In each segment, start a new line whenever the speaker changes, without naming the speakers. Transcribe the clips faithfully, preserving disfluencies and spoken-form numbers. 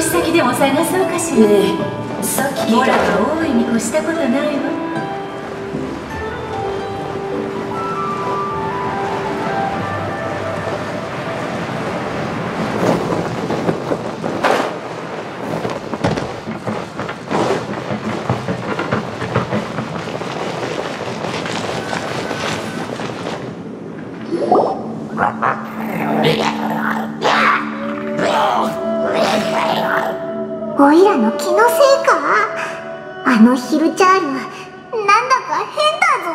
し先でも探そうかしら。ねえ、さっき聞いたら大いに越したことないわ。
オイラの気のせいか。あのヒルチャール、なんだか変だ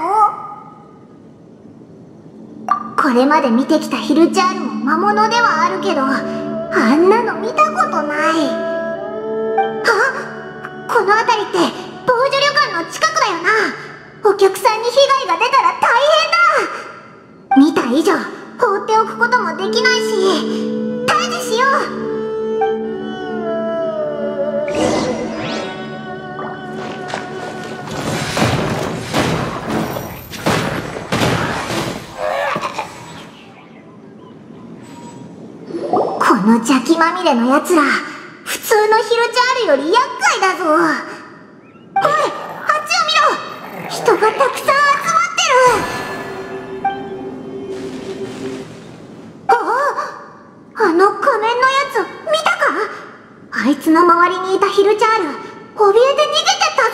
ぞ。これまで見てきたヒルチャールも魔物ではあるけど、あんなの見たことない。あ、この辺りって防除旅館の近くだよな。お客さんに被害が出たら大変だ。見た以上放っておくこともできないし、退治しよう。この邪気まみれのやつら、普通のヒルチャールより厄介だぞ。おい、あっちを見ろ。人がたくさん集まってる。ああ、あの仮面のやつ見たか。あいつの周りにいたヒルチャール、怯えて逃げてった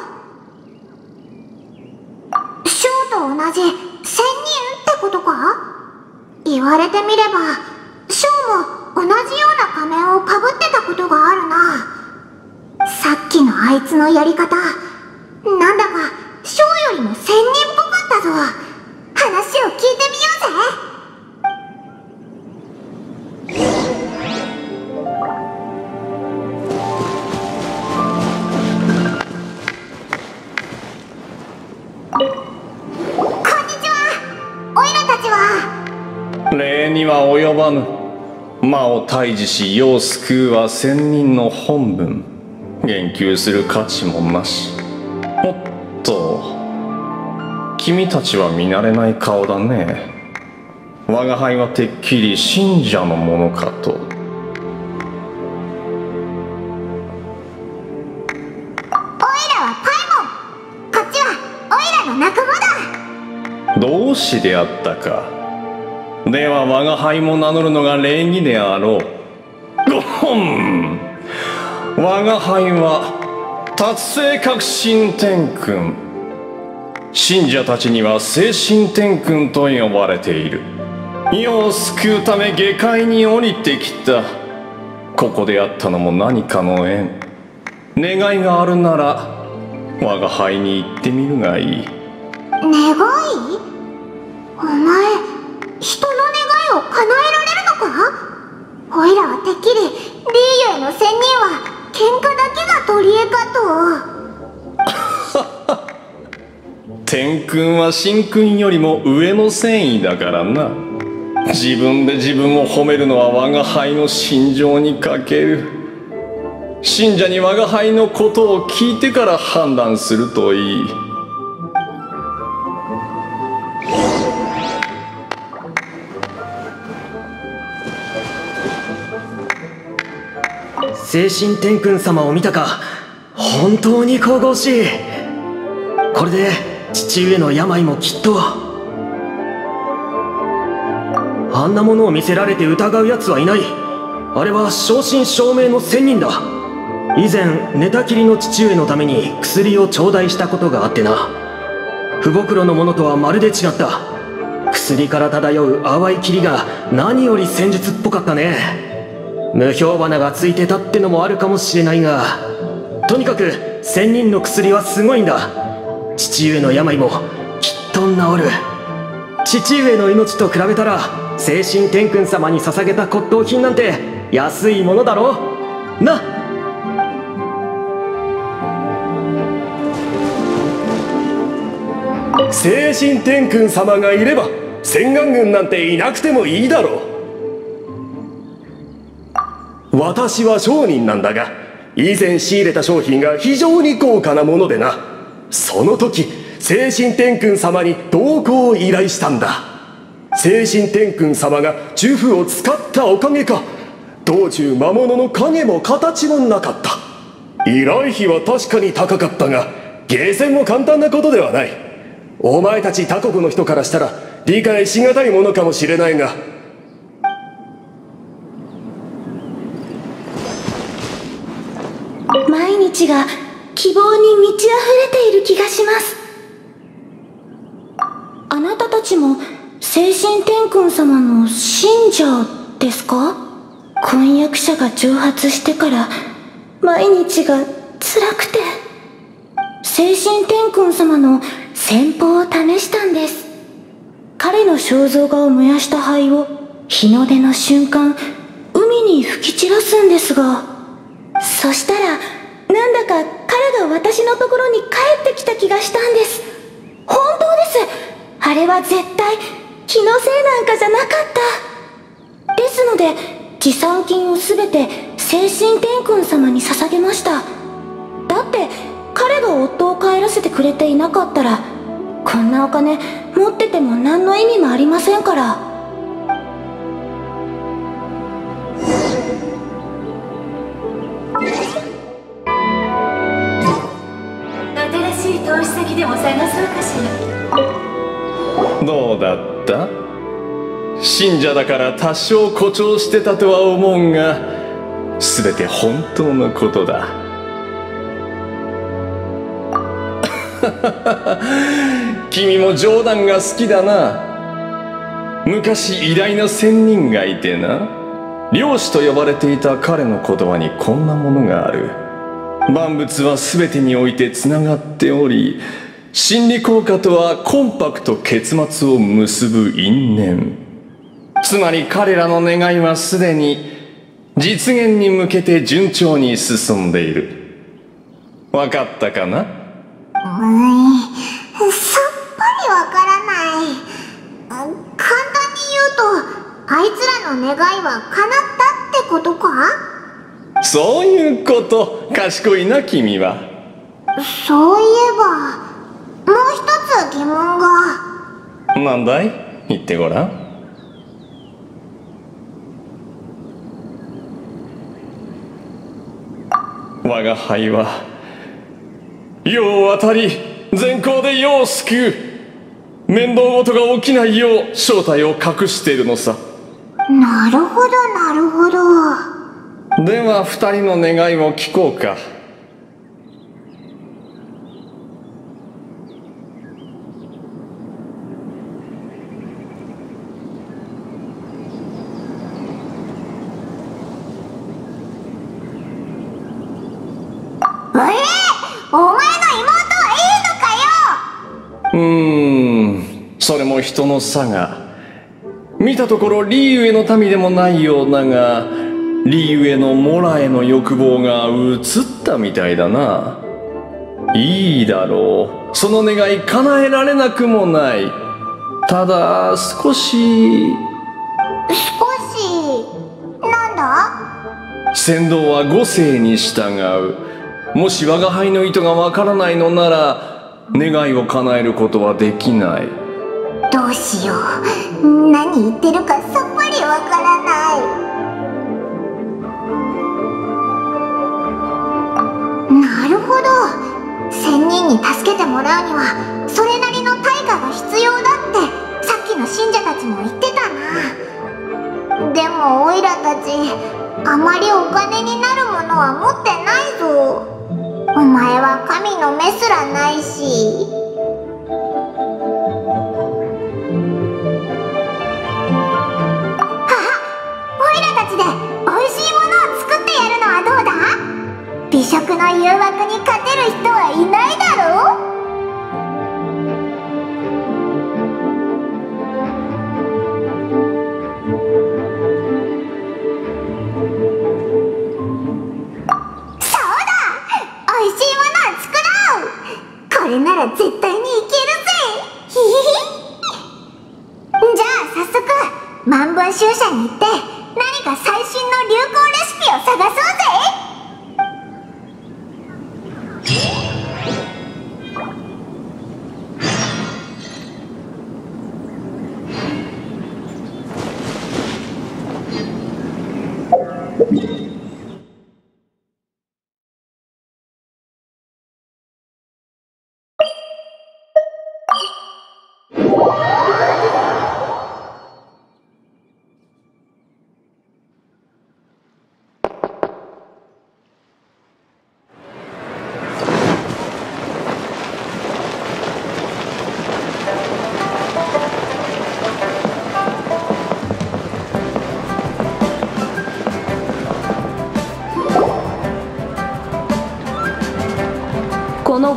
ぞ。ショーと同じせんにんってことか。言われてみればショーも同じような仮面をかぶってたことがあるな。さっきのあいつのやり方、なんだかショーよりも仙人っぽかったぞ。話を聞いてみようぜ。こんにちは。オイラたちは
礼には及ばぬ。魔を退治し世を救うは仙人の本分。言及する価値もなし。おっと、君たちは見慣れない顔だね。我が輩はてっきり信者のものかと。
オイラはパイモン。こっちはオイラの仲間だ。
同志であったか。では我が輩も名乗るのが礼儀であろう。ごほん。我が輩は達成革新天君。信者たちには精神天君と呼ばれている。世を救うため下界に降りてきた。ここであったのも何かの縁。願いがあるなら我が輩に言ってみるがいい。
願い？お前、人の願いを叶えられるのか？オイラはてっきりリーユへの仙人は喧嘩だけが取り柄かと。
天君は神君よりも上の戦意だからな。自分で自分を褒めるのは我が輩の心情に欠ける。信者に我が輩のことを聞いてから判断するといい。
精神天君様を見たか。本当に神々しい。これで父上の病もきっと。あんなものを見せられて疑う奴はいない。あれは正真正銘の仙人だ。以前寝たきりの父上のために薬を頂戴したことがあってな。不袋のものとはまるで違った。薬から漂う淡い霧が何より戦術っぽかったね。無評花がついてたってのもあるかもしれないが、とにかく仙人の薬はすごいんだ。父上の病もきっと治る。父上の命と比べたら精神天君様に捧げた骨董品なんて安いものだろうな。
精神天君様がいれば千眼軍なんていなくてもいいだろう。私は商人なんだが、以前仕入れた商品が非常に高価なものでな。その時精神天君様に同行を依頼したんだ。精神天君様が呪符を使ったおかげか、 道中魔物の影も形もなかった。依頼費は確かに高かったが、ゲーセンも簡単なことではない。お前たち他国の人からしたら理解しがたいものかもしれないが、
毎日が希望に満ち溢れている気がします。あなたたちも聖神天君様の信者ですか？婚約者が蒸発してから毎日が辛くて、聖神天君様の戦法を試したんです。彼の肖像画を燃やした灰を日の出の瞬間海に吹き散らすんですが、そしたらなんだか彼が私のところに帰ってきた気がしたんです。本当です。あれは絶対気のせいなんかじゃなかった。ですので持参金をすべて聖神天君様に捧げました。だって彼が夫を帰らせてくれていなかったら、こんなお金持ってても何の意味もありませんから。
新しい投資先でも探そうかしら。
どうだった？信者だから多少誇張してたとは思うが、全て本当のことだ。君も冗談が好きだな。昔偉大な仙人がいてな、漁師と呼ばれていた彼の言葉にこんなものがある。万物は全てにおいてつながっており、心理効果とはコンパクト結末を結ぶ因縁。つまり彼らの願いはすでに実現に向けて順調に進んでいる。わかったかな？
うーん、さっぱりわからない。簡単に言うと、あいつらの願いは叶ったってことか？
そういうこと。賢いな君は。
そういえばもう一つ疑問が。
なんだい？言ってごらん。我が輩は世を渡り善行で世を救う。面倒事が起きないよう正体を隠しているのさ。
なるほどなるほど。
では二人の願いを聞こうか。
えー、お前の妹はいいのかよ。
うーん、それも人の差が。見たところリーウェの民でもないようだが、リーウェのモラへの欲望が移ったみたいだな。いいだろう。その願い叶えられなくもない。ただ少し。
少しなんだ？
先導は五世に従う。もし我が輩の意図がわからないのなら、願いを叶えることはできない。
どうしよう。何言ってるかさっぱりわからない。なるほど。仙人に助けてもらうにはそれなりの対価が必要だってさっきの信者たちも言ってたな。でもオイラたちあまりお金になるものは持ってないぞ。お前は神の目すらないし。はっ、オイラたちでおいしいものを作ってやるのはどうだ？美食の誘惑に勝てる人はいないだろう？これなら絶対にいけるぜ。ひひひ。じゃあ早速万分集社に行って何か最新の流行レシピを探そうぜ。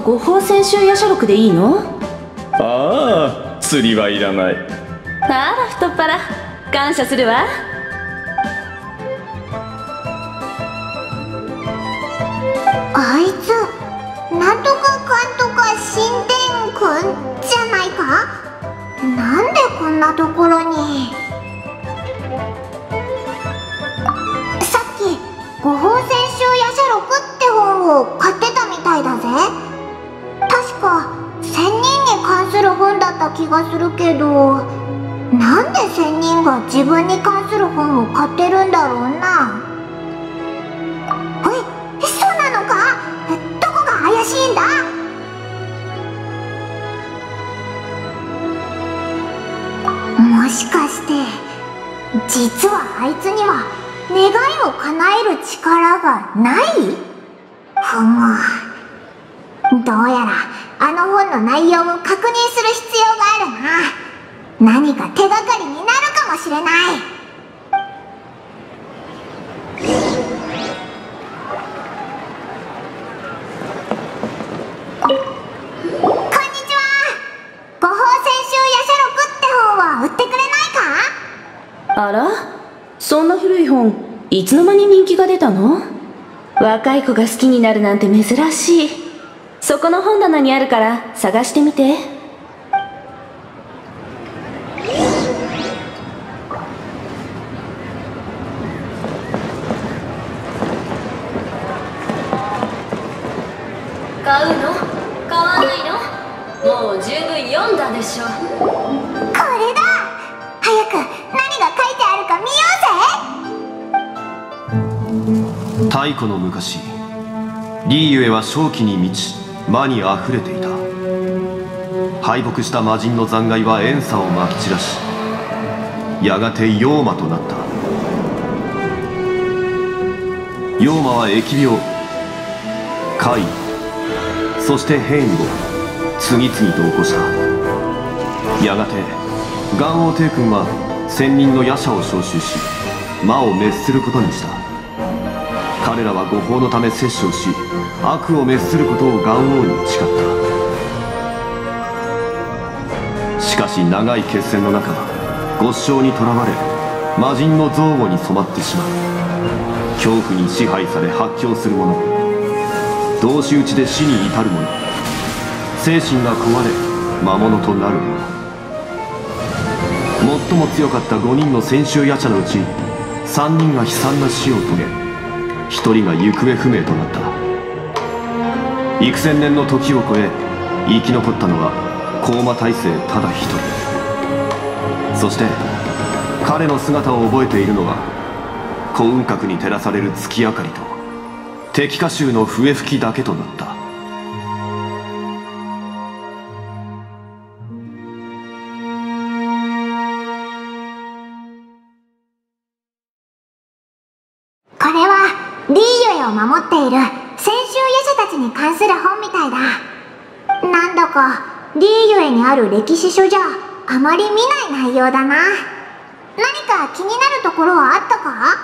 護法専修夜叉録でいいの？
ああ、釣りはいらない。
あら太っ腹、感謝するわ。
あいつなんとかかんとか神殿くんじゃないか。なんでこんなところに。さっき護法専修夜叉録って本を買ってたみたいだぜ。確か仙人に関する本だった気がするけど、なんで仙人が自分に関する本を買ってるんだろうな。え、そうなのか？どこが怪しいんだ？もしかして実はあいつには願いを叶える力がない？ふむ、どうやらあの本の内容を確認する必要があるな。何か手がかりになるかもしれない。こんにちは。護法専修夜叉録って本を売ってくれないか？
あら、そんな古い本いつの間に人気が出たの？若い子が好きになるなんて珍しい。そこの本棚にあるから探してみて。
買うの？買わないの？もう十分読んだでしょ。
これだ。早く何が書いてあるか見ようぜ。
太古の昔、リーユエは正気に満ち魔にあふれていた。敗北した魔人の残骸は怨嗟をまき散らし、やがて妖魔となった。妖魔は疫病、怪異、そして変異を次々と起こした。やがて元王帝君は仙人の夜叉を召集し、魔を滅することにした。彼らは護法のため摂政し、悪を滅することを元王に誓った。しかし長い決戦の中、極小にとらわれ魔人の憎悪に染まってしまう。恐怖に支配され発狂する者、同士討ちで死に至る者、精神が壊れ魔物となる者。最も強かったごにんの専修夜叉のうちさんにんが悲惨な死を遂げ、ひとりが行方不明となった。幾千年の時を超え生き残ったのは高魔大聖ただ一人。そして彼の姿を覚えているのは幸運閣に照らされる月明かりと敵歌集の笛吹きだけとなった。
これはリーユエを守っている専修夜叉たちに関する本みたいだ。なんだかリーユエにある歴史書じゃあまり見ない内容だな。何か気になるところはあったか？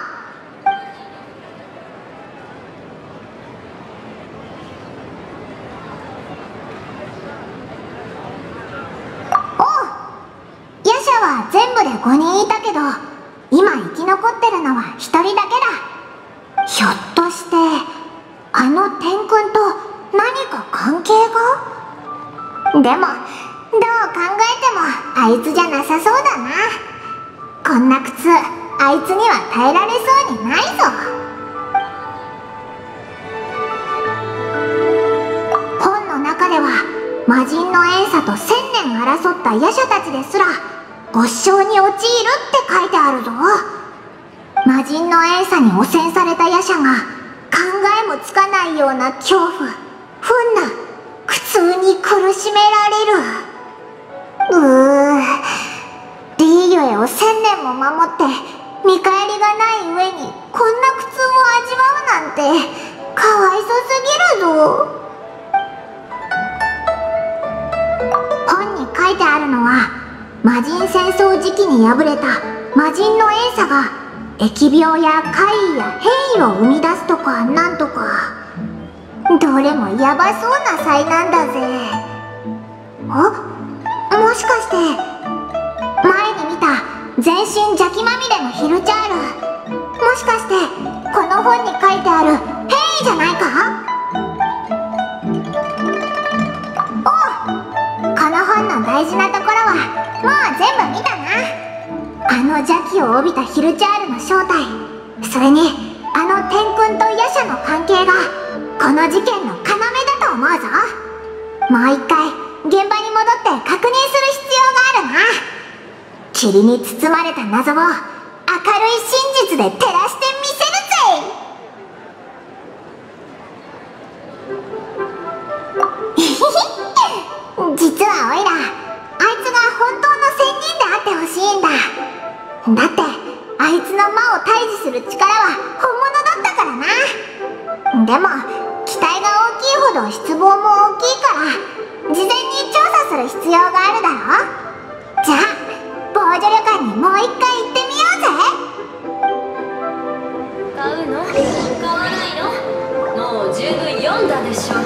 おう、夜叉は全部でごにんいたけど、今生き残ってるのはひとりだけだ。ひょっとしてあの天君と何か関係が？でもどう考えてもあいつじゃなさそうだな。こんな苦痛あいつには耐えられそうにないぞ。本の中では魔人の怨嗟と千年争った夜叉たちですら極小に陥るって書いてあるぞ。魔人の怨嗟に汚染された夜叉が考えもつかないような恐怖、不運な苦痛に苦しめられる。うー、リーユエを千年も守って見返りがない上にこんな苦痛を味わうなんてかわいそすぎるぞ。本に書いてあるのは魔人戦争時期に敗れた魔人の怨嗟が疫病や怪異や変異を生み出すとかなんとか。 どれもヤバそうな災難だぜ。あ、もしかして前に見た全身邪気まみれのヒルチャール、もしかしてこの本に書いてある変異じゃないか？おう、この本の大事なところはもう全部見たな。あの邪気を帯びたヒルチャールの正体、それにあの天君と夜叉の関係がこの事件の要だと思うぞ。もう一回現場に戻って確認する必要があるな。霧に包まれた謎を明るい真実で照らしてみせるぜ。実はオイラ、あいつが本当の仙人であってほしいんだ。だってあいつの魔を退治する力は本物だったからな。でも期待が大きいほど失望も大きいから事前に調査する必要があるだろ。じゃあ防除旅館にもう一回行ってみようぜ。
買うの？買わないの？もう十分読んだでしょ。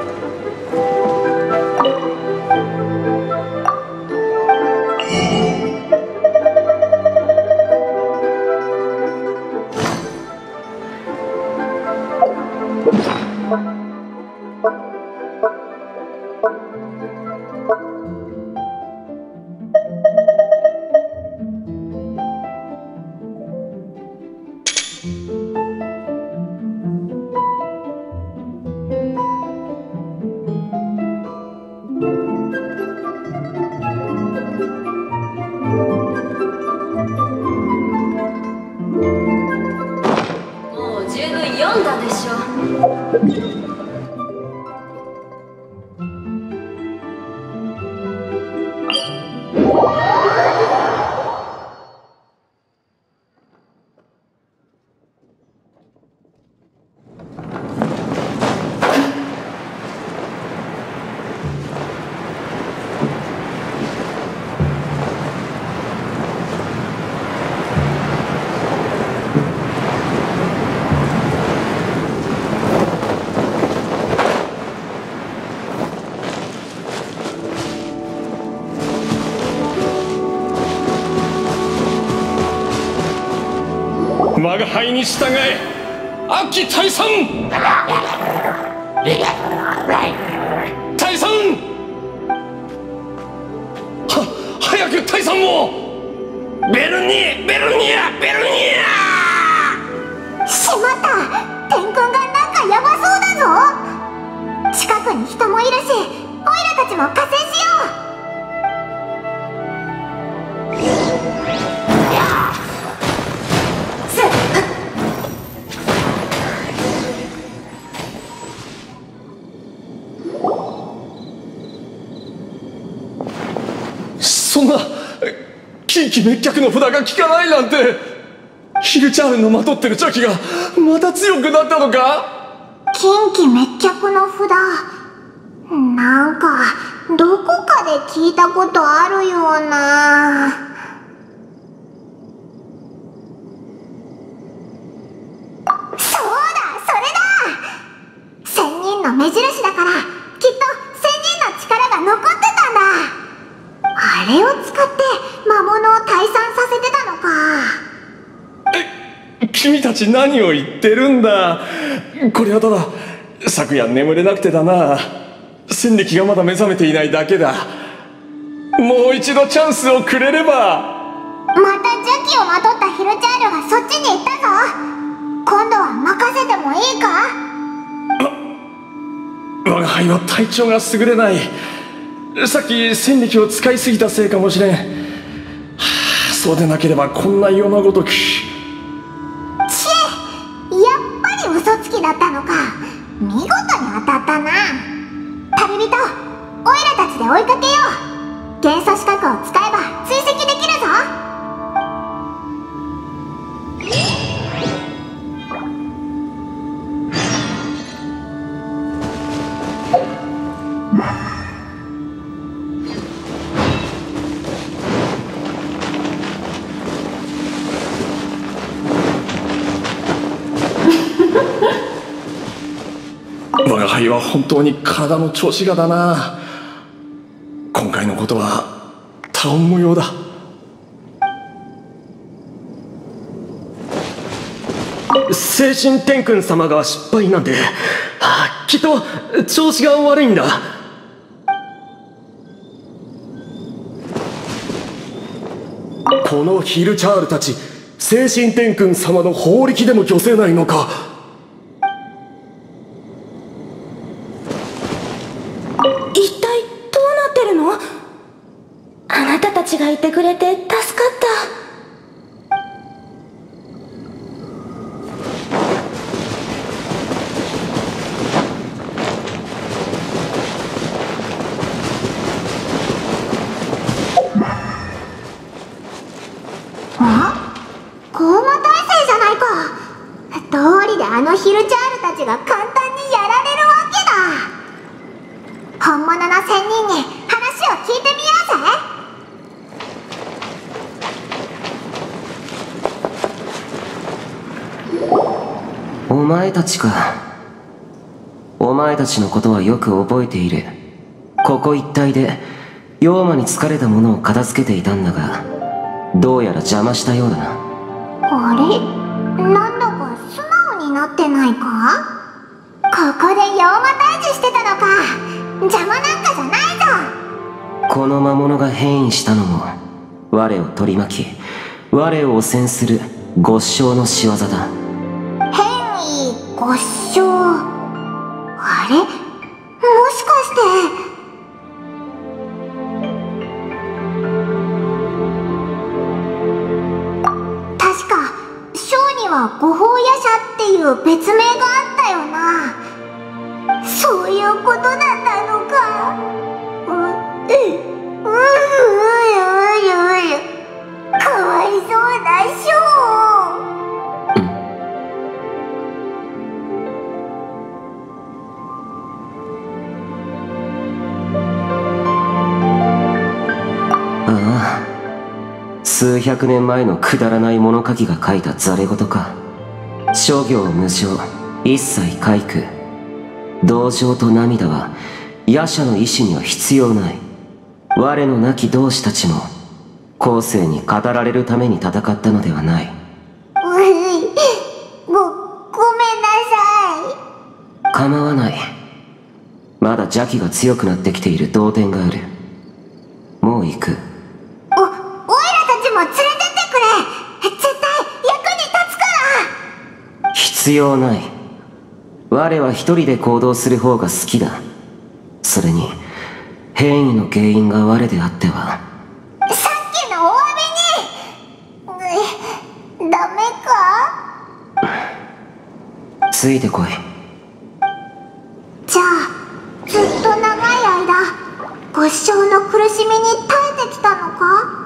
我が輩に従え、悪鬼退散。退散。は早く退散を。ベルニベルニアベルニア。
しまった、天君がなんかヤバそうだぞ。近くに人もいるし、オイラたちも加勢しよう。
そんな近畿滅却の札が効かないなんて。ヒルチャールのまとってる邪気がまた強くなったのか？
近畿滅却の札、なんかどこかで聞いたことあるような。そうだ、それだ。仙人の目印だから、きっと仙人の力が残ってたんだ。あれを使って魔物を退散させてたのか。
え、君たち何を言ってるんだ。これはただ昨夜眠れなくてだな。戦力がまだ目覚めていないだけだ。もう一度チャンスをくれれば。
また邪気をまとったヒルチャールがそっちに行ったぞ。今度は任せてもいいか？
我が輩は体調が優れない。さっき戦力を使いすぎたせいかもしれん。はあ、そうでなければこんな世のごとく。ち
え、やっぱり嘘つきだったのか。見事に当たったな。旅人、オイラたちで追いかけよう。元素資格を使えば追跡できるぞ。
我が輩イは本当に体の調子がだな。今回のことは頼むようだ。
精神天君様が失敗なんて、はあ、きっと調子が悪いんだ。
このヒルチャールたち、精神天君様の法力でも御せないのか。
一体どうなってるの？あなたたちがいてくれて助かった。
あのヒルチャールたちが簡単にやられるわけだ。本物の仙人に話を聞いてみようぜ。
お前たちか。お前たちのことはよく覚えている。ここ一帯で妖魔に疲れたものを片付けていたんだが、どうやら邪魔したようだな。
あれ、なんだか素直になってないか？ここで妖魔退治してたのか。邪魔なんかじゃないぞ。
この魔物が変異したのも我を取り巻き我を汚染する極小の仕業だ。
変異極小、あれ、もしかして確かショーには五法夜叉っていう別名があったよな。そういうことだったのか。ううううううかわいそうなショー。
ああ、数百年前のくだらない物書きが書いたざれ言か。諸行無常、一切皆空。同情と涙は夜叉の意志には必要ない。我の亡き同志たちも後世に語られるために戦ったのではない。
うい、ご、ごめんなさい。
構わない。まだ邪気が強くなってきている同点がある。もう行く。
お、おいらたちも連れてってくれ。絶対役に立つから。
必要ない。我は一人で行動する方が好きだ。それに変異の原因が我であっては。
さっきのお詫びに、うダメか？
ついてこい。
じゃあずっと長い間極小の苦しみに耐えてきたのか？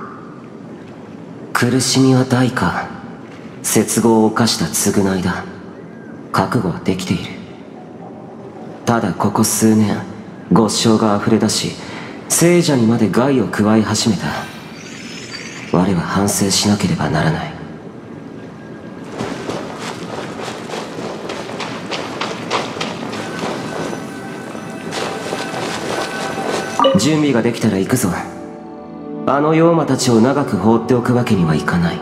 苦しみは代価、絶望を犯した償いだ。覚悟はできている。ただここ数年極小が溢れ出し聖者にまで害を加え始めた。我は反省しなければならない。準備ができたら行くぞ。あの妖魔たちを長く放っておくわけにはいかない。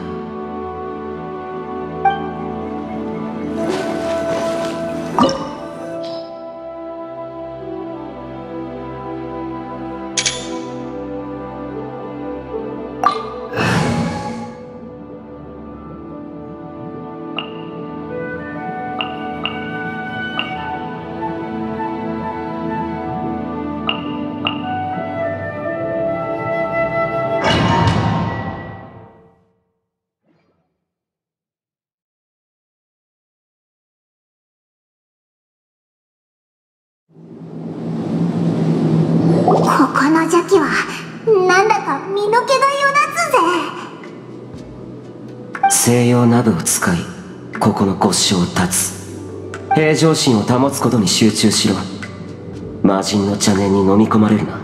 ここの邪気はなんだか身の毛がよだつぜ。
西洋ナブを使いここの極小を断つ。平常心を保つことに集中しろ。魔人の邪念に飲み込まれるな。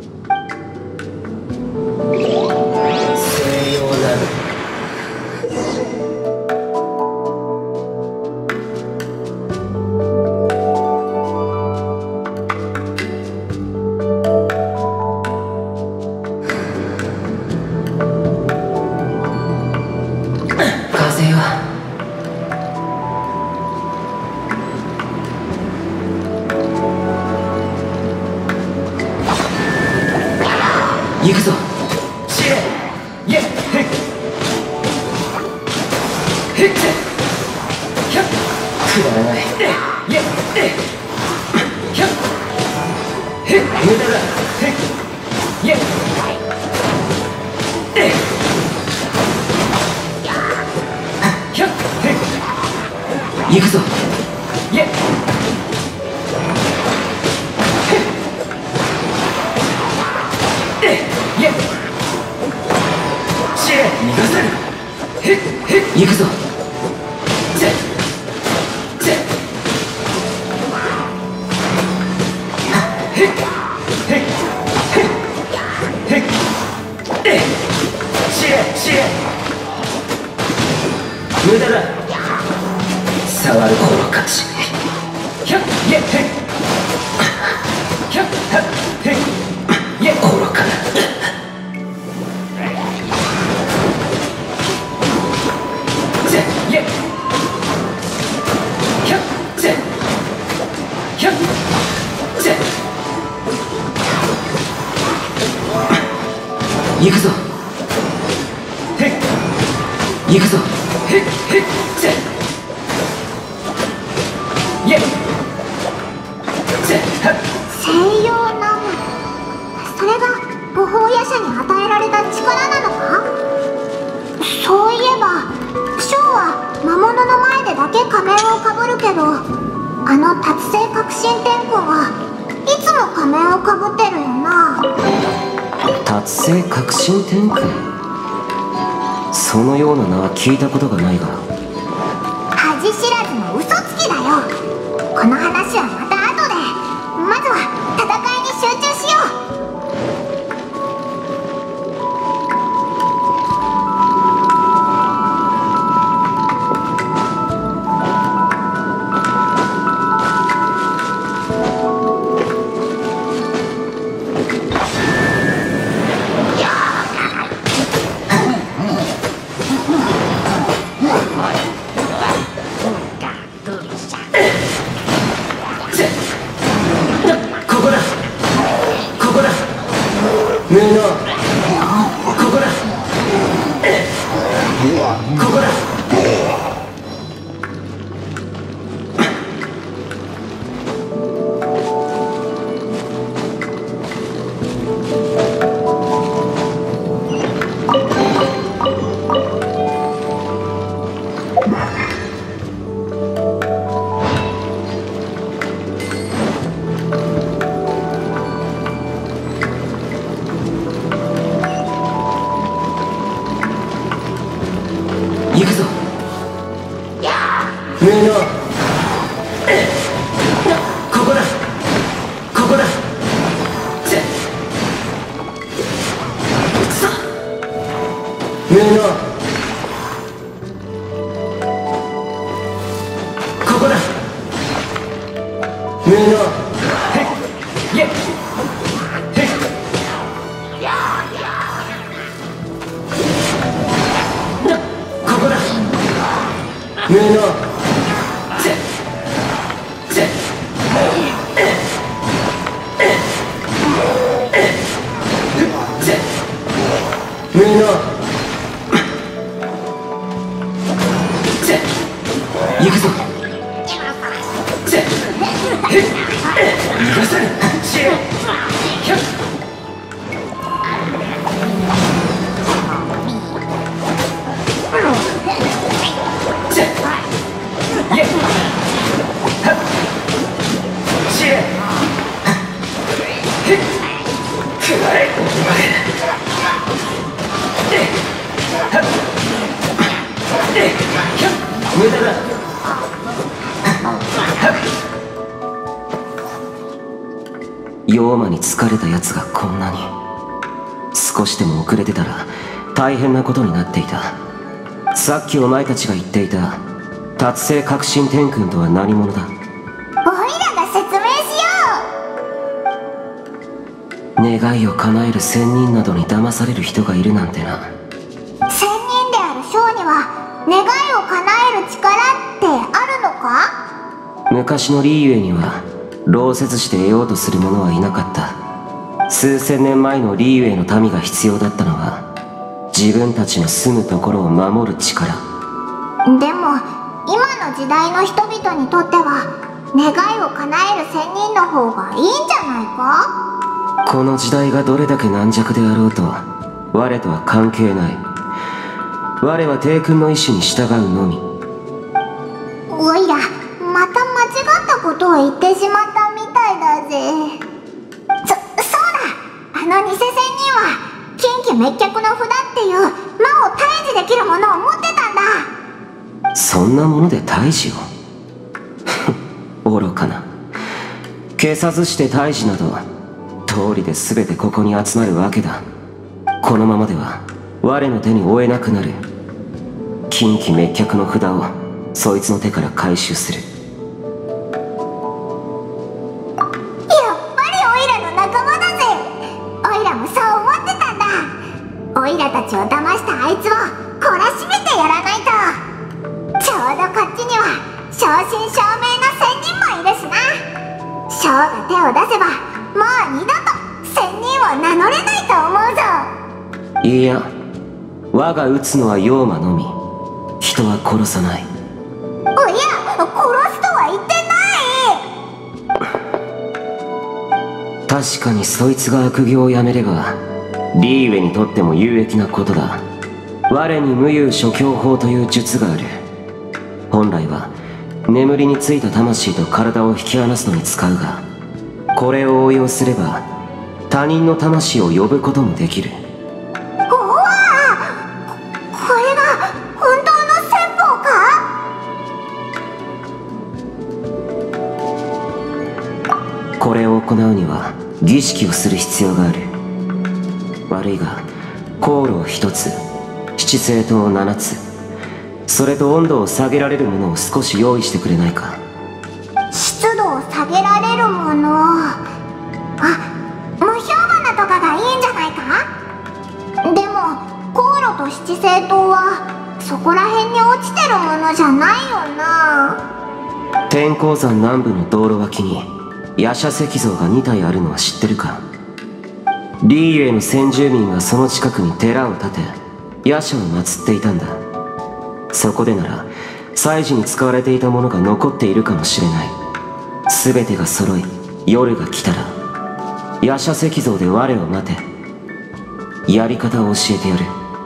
西洋ナブ。 行くぞ。
知れイエッヘッヘッヒャッ
くだらない。
イエッヘッヒャッヘッ無駄だ。ヘッイエッヘッヒャッヘッ
行くぞ。
イエッイエッ知れ逃がせる。ヘッヘッ
行くぞ。
ゼッゼッヘッヘッヘッヘッえ知れ知れ無駄だ。
触る頃かしね。
ヒャッイエッヘッヒャッハッヘッイエッ
愚かな。
ゼッイエッヒャッゼッヒャッゼッ
行くぞ。
ヘッ
行くぞ。
ヘッヘッゼッイエッゼッハッ
西洋ナム、それが母法夜叉に与えられた力なのか。そういえばショーは魔物の前でだけ仮面をかぶるけど、あの達成革新天君はいつも仮面をかぶってるよな。
達成革新天空、そのような名は聞いたことがないが。
恥知らずの嘘つきだよ。この話はまた後で、まずは戦いに集中しよう。
無能。
ここだここだ
行くぞ。無能。
ここだここだゼッさ
無能。
ここだ
無能。
ヘッイエッヘッここだ
無能。
ゼッゼッゼッ
無能。
ゼッ
行くぞ。
ゼッヘッ逃がせる知れヒャッゼッイエッハッ知れヘッくらえお前えハッえヒャッ
無駄だ。妖魔に疲れた奴がこんなに。少しでも遅れてたら大変なことになっていた。さっきお前たちが言っていた達成革新天君とは何者だ。
オイラが説明しよう。
願いを叶える仙人などに騙される人がいるなんてな。
仙人であるショーには願いを叶える力ってあるのか。
昔のリーユエには労説して得ようとする者はいなかった。 数千年前のリーウェイの民が必要だったのは自分たちの住むところを守る力。
でも今の時代の人々にとっては願いを叶える仙人の方がいいんじゃないか。
この時代がどれだけ軟弱であろうと我とは関係ない。我は帝君の意志に従うのみ。
おいらまた間違ったことを言ってしまったみたいだぜ。そ、そうだ、あの偽仙人は近畿滅却の札っていう魔を退治できるものを持ってたんだ。
そんなもので退治を愚かな。消さずして退治など通りで全てここに集まるわけだ。このままでは我の手に負えなくなる。近畿滅却の札をそいつの手から回収する。
やっぱりオイラの仲間だぜ。オイラもそう思ってたんだ。オイラたちを騙したあいつを懲らしめてやらないと。ちょうどこっちには正真正銘の仙人もいるしな。ショーが手を出せばもう二度と仙人を名乗れないと思うぞ。
いや、我が撃つのは妖魔のみ。人は殺さない。
いや、殺すとは言って
ない。確かにそいつが悪行をやめればリーウェにとっても有益なことだ。我に無有諸教法という術がある。本来は眠りについた魂と体を引き離すのに使うが、これを応用すれば他人の魂を呼ぶこともできる。
おわあ、これが本当の戦法か？
これを行うには儀式をする必要がある。悪いが香炉一つ、七星灯七つ、それと温度を下げられるものを少し用意してくれないか。
湿度を下げられるもの。あ、無氷花とかがいいんじゃないか？でも香炉と七星灯はそこら辺に落ちてるものじゃないよな。
天候山南部の道路脇に夜叉石像がに体あるのは知ってるか？リーウェイの先住民がその近くに寺を建て夜叉を祀っていたんだ。そこでなら祭事に使われていたものが残っているかもしれない。全てが揃い夜が来たら夜叉石像で我を待て。やり方を教えてやる。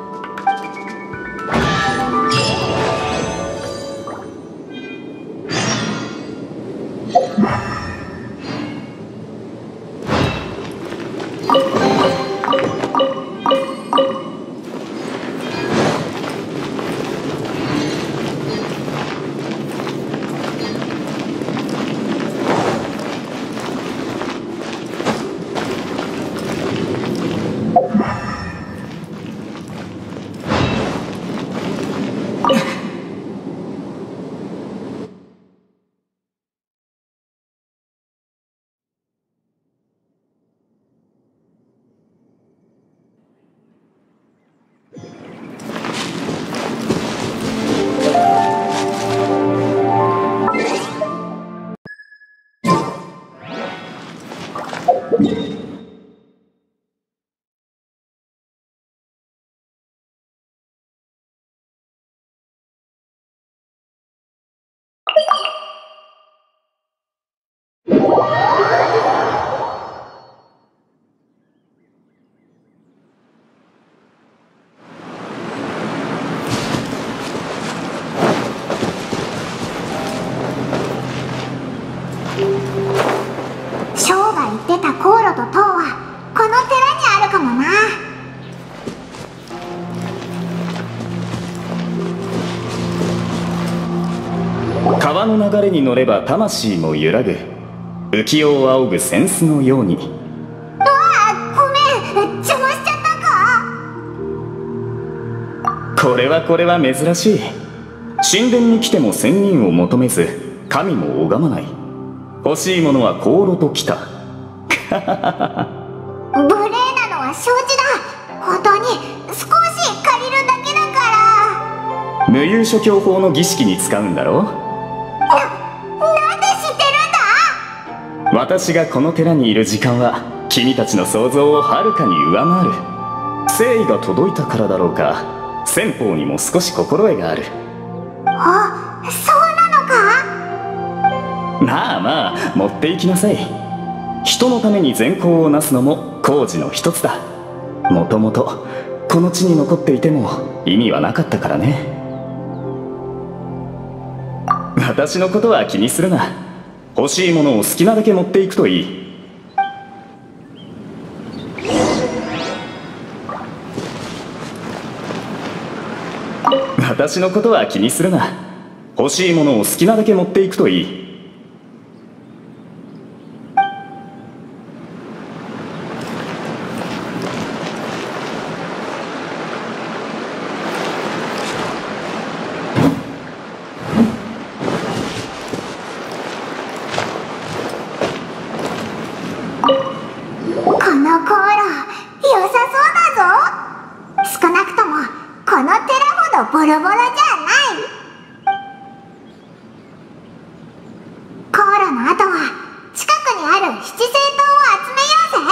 ショーが言ってた航路と塔はこの寺にあるかもな。
川の流れに乗れば魂も揺らぐ。浮世を仰ぐ扇子のように。
うわあ、ごめん、邪魔しちゃったか？
これはこれは珍しい。神殿に来ても仙人を求めず神も拝まない。欲しいものは香炉と来た。
無礼なのは承知だ。本当に少し借りるだけだから。
無有諸教法の儀式に使うんだろう。
な、なんで知ってるんだ？
私がこの寺にいる時間は
君たちの想像をはるかに上回る。誠意が届いたからだろうか、先方にも少し心得がある。
あ、そうなのか？
まあまあ、持っていきなさい。人のために善行をなすのも工事の一つだ。もともとこの地に残っていても意味はなかったからね。私のことは気にするな。欲しいものを好きなだけ持っていくといい。私のことは気にするな。欲しいものを好きなだけ持っていくといい。
ボロボロじゃない。コーラの後は近くにある七星塔を集めようぜ。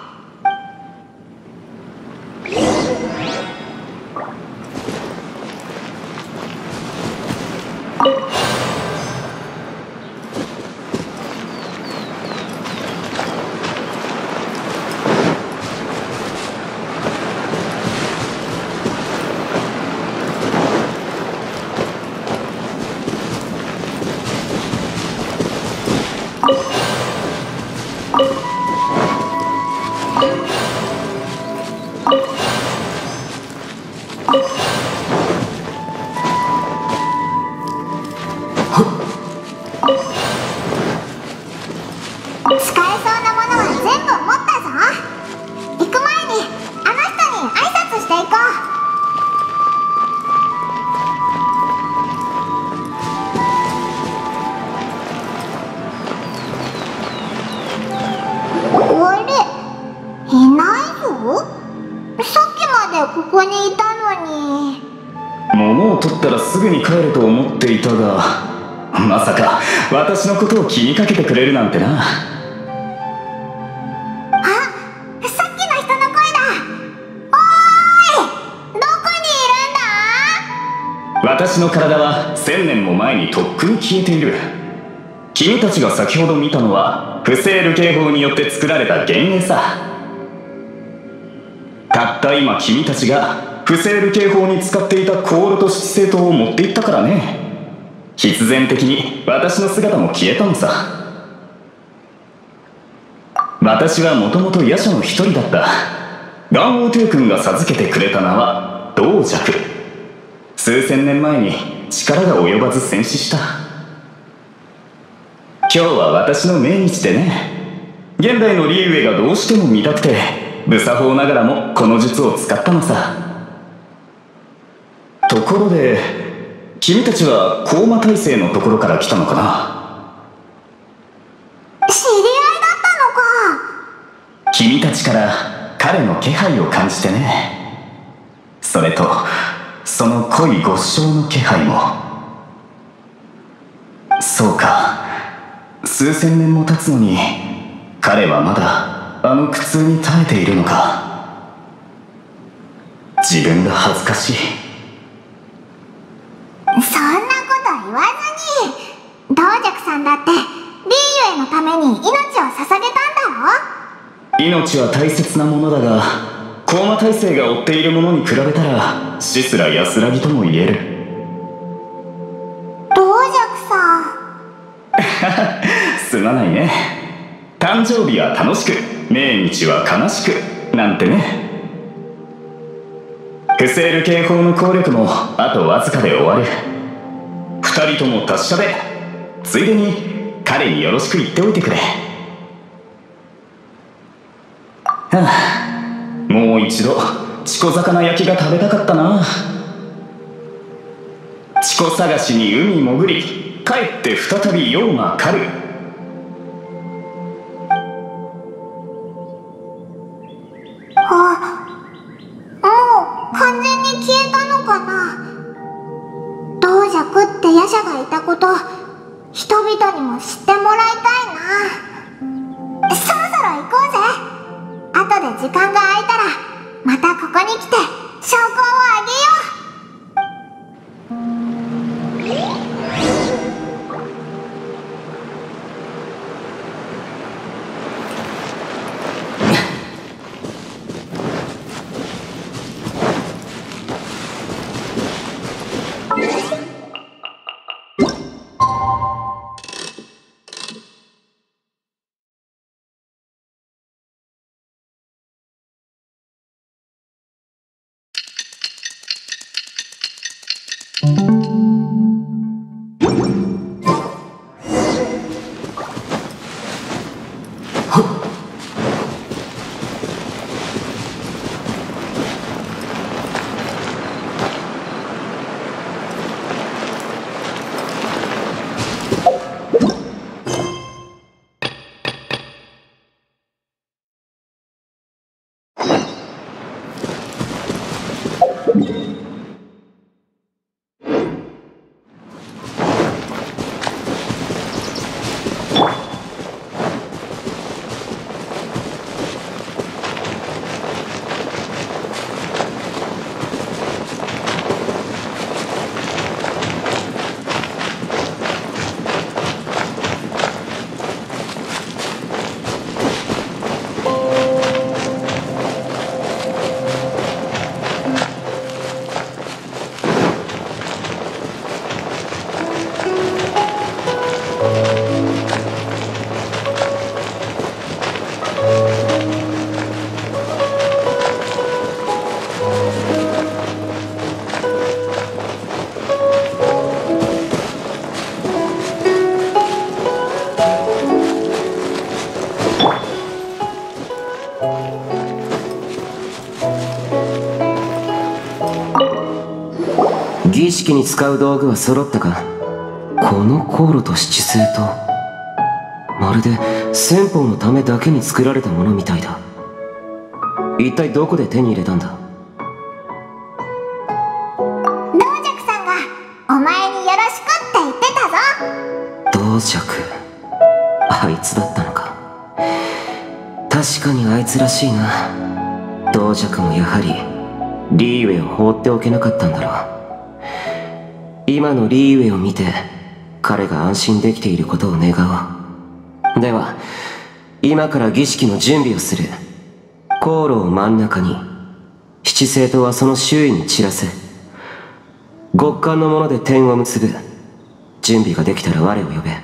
物を取ったらすぐに帰ると思っていたが、まさか私のことを気にかけてくれるなんてな。
あ、さっきの人の声だ。おーい、どこにいるんだ？
私の体は千年も前にとっくに消えている。君たちが先ほど見たのはフセール警報によって作られた幻影さ。たった今君たちがフセール警報に使っていたコールと七星塔を持っていったからね。必然的に私の姿も消えたのさ。私はもともと夜叉の一人だった。元王帝君が授けてくれた名は道弱。数千年前に力が及ばず戦死した。今日は私の命日でね。現代のリーウェがどうしても見たくて無作法ながらもこの術を使ったのさ。ところで君たちは高魔大聖のところから来たのかな？
知り合いだったのか。
君たちから彼の気配を感じてね。それとその濃い極小の気配も。そうか、数千年も経つのに彼はまだあの苦痛に耐えているのか。自分が恥ずかしい。
そんなこと言わずに、道弱さんだってリーユエのために命を捧げたんだろ？
命は大切なものだが、高魔大聖が追っているものに比べたら死すら安らぎとも言える。
道弱さん
すまないね。誕生日は楽しく、命日は悲しくなんてね。フセール警報の効力もあとわずかで終わる。二人とも達者で、ついでに彼によろしく言っておいてくれ。はあ、もう一度チコ魚焼きが食べたかったな。チコ探しに海潜り、帰って再び夜が狩る。
あ、もう完全に消えたのかな。道弱って夜叉がいたこと人々にも知ってもらいたいな。そろそろ行こうぜ。 で時間が空いたらまたここに来て証拠をあげよう。
儀式に使う道具は揃ったか。この香炉と七星とまるで仙宝のためだけに作られたものみたいだ。一体どこで手に入れたんだ。
道尺さんがお前によろしくって言ってたぞ。
道尺、あいつだったのか。確かにあいつらしいな。道尺もやはりリーウェイを放っておけなかったんだろう。今のリーウェイを見て彼が安心できていることを願おう。では今から儀式の準備をする。香炉を真ん中に、七星塔はその周囲に散らせ。極寒のもので点を結ぶ。準備ができたら我を呼べ。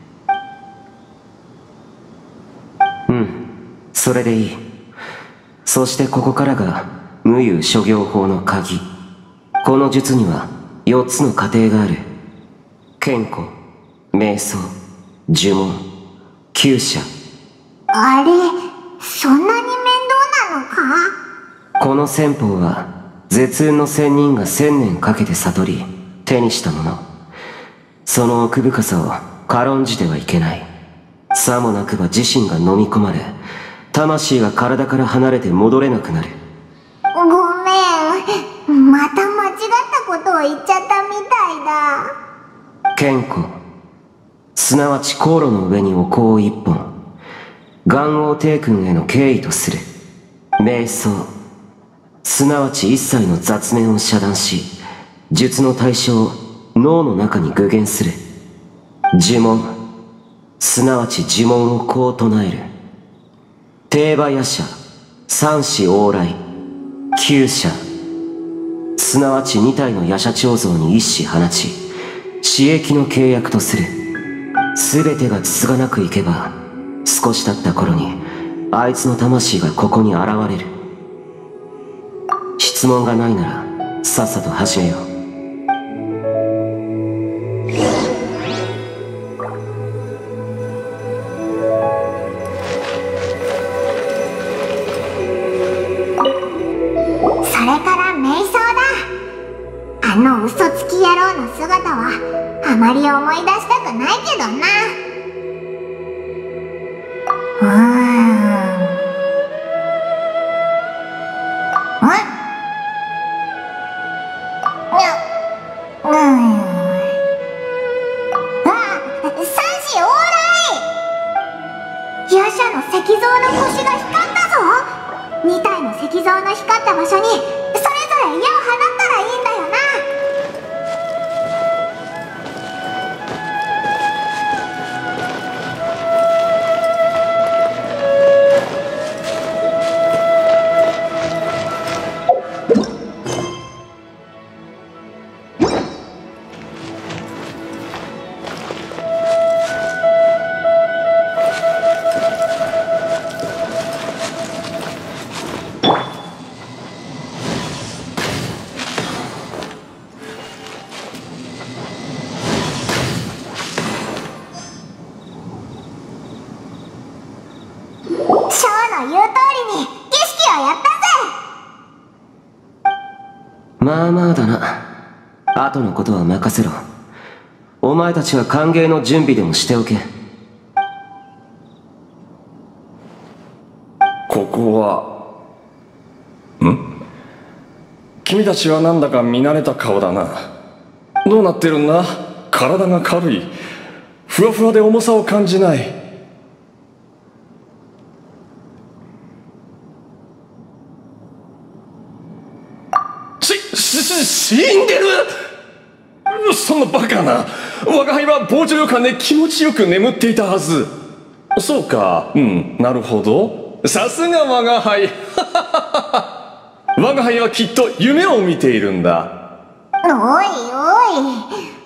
うん、それでいい。そしてここからが無有諸行法の鍵。この術にはよっつの過程がある。剣庫、瞑想、呪文、厩舎。
あれ、そんなに面倒なのか。
この仙宝は絶運の仙人が千年かけて悟り手にしたもの。その奥深さを軽んじてはいけない。さもなくば自身が飲み込まれ、魂が体から離れて戻れなくなる。
ごめん、また間違ったことを言っちゃったみたいだ。
剣庫、すなわち香炉の上にお香を一本、元王帝君への敬意とする。瞑想、すなわち一切の雑念を遮断し、術の対象を脳の中に具現する。呪文、すなわち呪文をこう唱える。定馬夜叉、三子往来、厩舎、すなわち二体の夜叉彫像に一子放ち、私益の契約とする。すべてがつつがなくいけば、少し経った頃にあいつの魂がここに現れる。質問がないならさっさと始めよう。
それから瞑想だ。あの嘘つき野郎の姿はあまり思い出したくないけどな。うーん。ん？にゃ、うーん。あ、三子往来！夜叉の石像の腰が光ったぞ。 に体の石像の光った場所にそれぞれ矢を放ったらいいんだよな。ショーの言う通りに儀式をやったぜ。
まあまあだな。後のことは任せろ。お前たちは歓迎の準備でもしておけ。
ここはん君たちはなんだか見慣れた顔だな。どうなってるんだ？体が軽い、ふわふわで重さを感じない。死んでる！そんなバカな。我が輩は傍聴旅館で気持ちよく眠っていたはず。そうか、うん、なるほど。さすが我が輩。我が輩はきっと夢を見ているんだ。
おいおい、本当にどう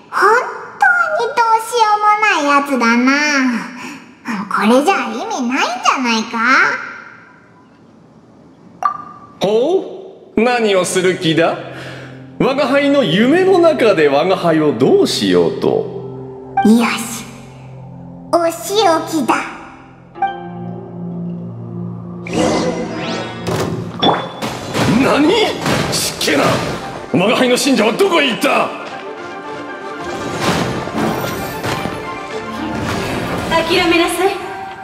しようもないやつだな。これじゃ意味ないんじゃないか？
ほう？何をする気だ？我が輩の夢の中で我が輩をどうしようと。
よし、お仕置きだ。
何？しっけな。我が輩の信者はどこへ行った？
諦めなさい。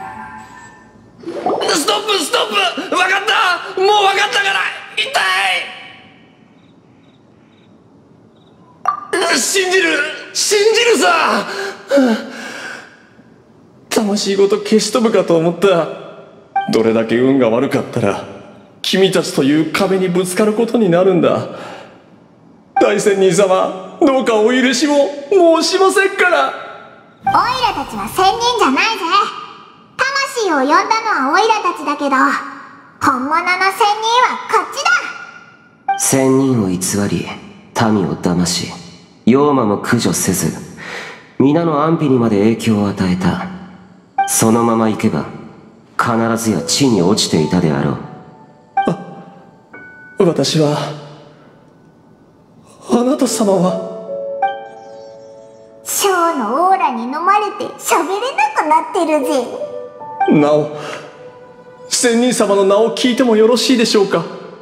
ストップストップ！分かった！もう分かったから！痛い！信じる信じるさ。魂ごと消し飛ぶかと思った。どれだけ運が悪かったら君たちという壁にぶつかることになるんだ。大仙人様、どうかお許しを申しませんから。
オイラたちは仙人じゃないぜ。魂を呼んだのはオイラたちだけど、本物の仙人はこっちだ。
仙人を偽り民を騙し、妖魔も駆除せず、皆の安否にまで影響を与えた。そのまま行けば必ずや地に落ちていたであろう。
あ、私は、あなた様は。
ショーのオーラに飲まれて喋れなくなってるぜ。
なお、仙人様の名を聞いてもよろしいでしょうか？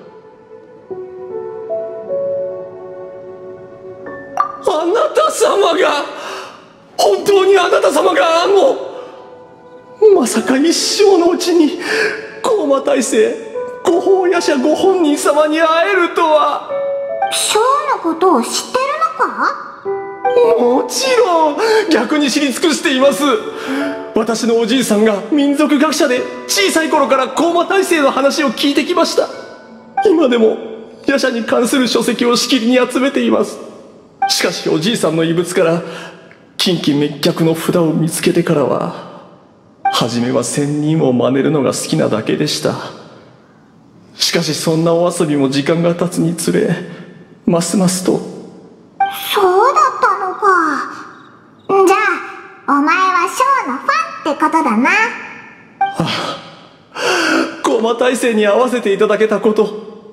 あなた様が、本当にあなた様があの、まさか一生のうちに高魔大聖ご法夜叉ご本人様に会えるとは。
ショーのことを知ってるのか？
もちろん、逆に知り尽くしています。私のおじいさんが民族学者で、小さい頃から高魔大聖の話を聞いてきました。今でも夜叉に関する書籍をしきりに集めています。しかしおじいさんの遺物から近畿滅却の札を見つけてからは、初めは仙人を真似るのが好きなだけでした。しかしそんなお遊びも時間が経つにつれ、ますますと。
そうだったのか。じゃあお前はショーのファンってことだな。は
あ、高魔大聖に会わせていただけたこと、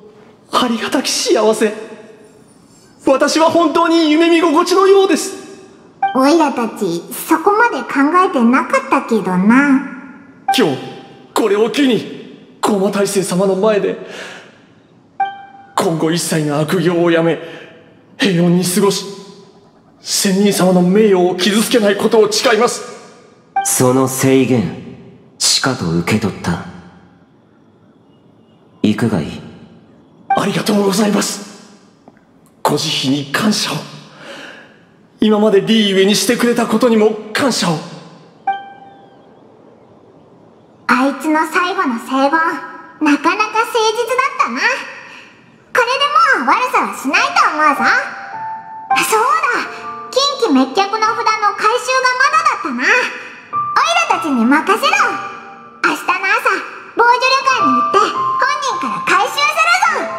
ありがたき幸せ。私は本当に夢見心地のようです。
おいらたちそこまで考えてなかったけどな。
今日これを機に高魔大聖様の前で、今後一切の悪行をやめ平穏に過ごし、仙人様の名誉を傷つけないことを誓います。
その制限しかと受け取った。行くがいい。
ありがとうございます。ご慈悲に感謝を。今までリーゆえにしてくれたことにも感謝を。
あいつの最後の聖言なかなか誠実だったな。これでもう悪さはしないと思うぞ。そうだ、近畿滅却の札の回収がまだだったな。オイラたちに任せろ。明日の朝、防除旅館に行って本人から回収するぞ。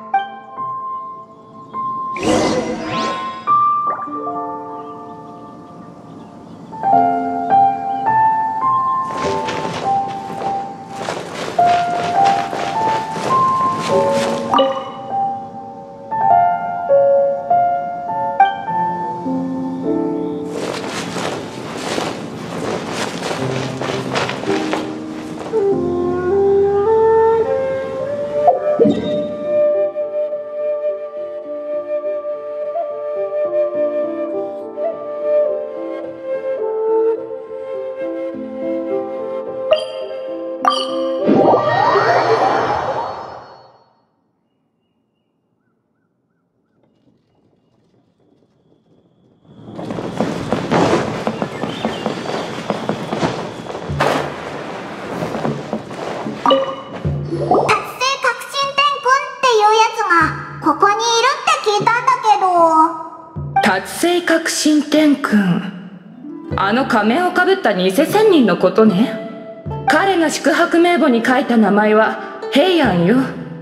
達成革新天君、あの仮面をかぶった偽仙人のことね。彼が宿泊名簿に書いた名前は平安よ。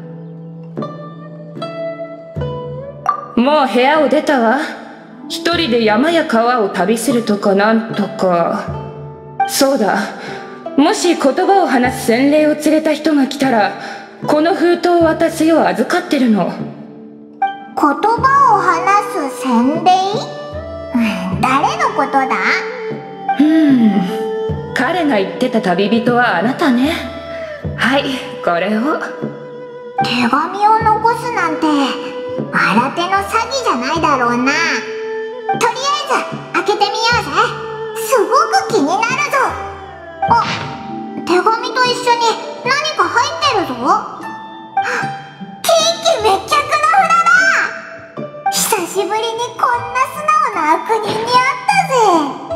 もう部屋を出たわ。一人で山や川を旅するとかなんとか。そうだ、もし言葉を話す洗礼を連れた人が来たら、この封筒を渡すよう預かってるの。
言葉を話す洗礼？うん、誰のことだ？
うーん、彼が言ってた旅人はあなたね。はい、これを。
手紙を残すなんて新手の詐欺じゃないだろうな。とりあえず開けてみようぜ。すごく気になるぞ。あ、手紙と一緒に何か入ってるぞ。近畿滅却の札だ。久しぶりにこんな素直な悪人に会ったぜ。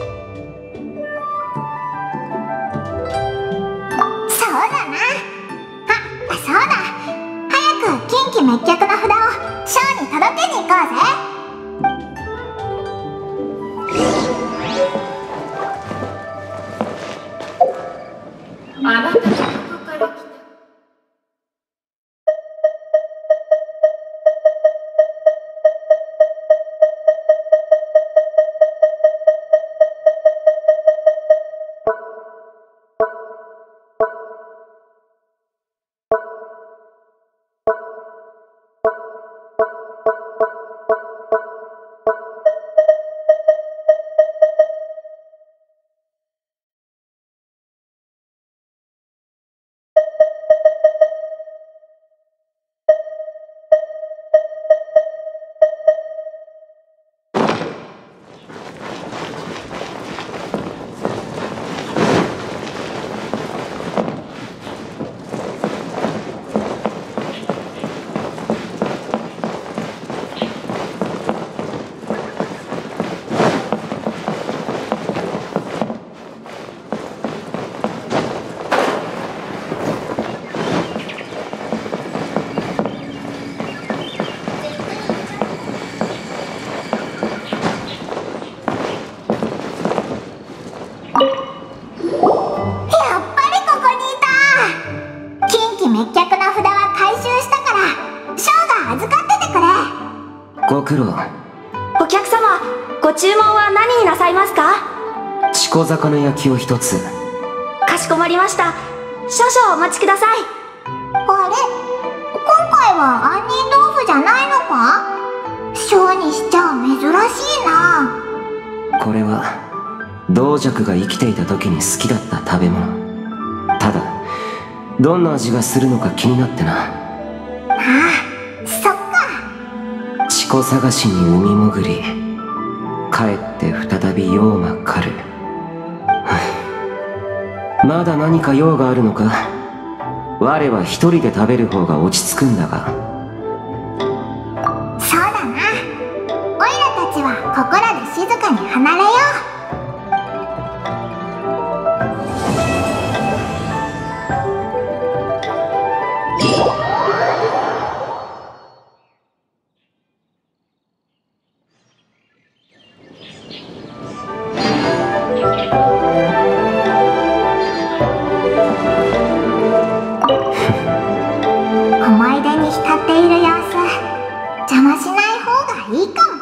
そうだな。あ、そうだ。早く近畿滅却の札をショーに届けに行こうぜ。
あなたはどこから来た？
ご苦労。
お客様、ご注文は何になさいますか？
チコ魚焼きを一つ。
かしこまりました。少々お待ちください。
あれ？今回は杏仁豆腐じゃないのか？ショーにしちゃ珍しいな。
これは道尺が生きていた時に好きだった食べ物。ただどんな味がするのか気になってな。
ああ、そっか。
チコ探しに海潜り、帰って再び用真狩る。まだ何か用があるのか？我は一人で食べる方が落ち着くんだが。
そうだな。オイラたちはここらで静かに離れよう。 邪魔しない方がいいかも。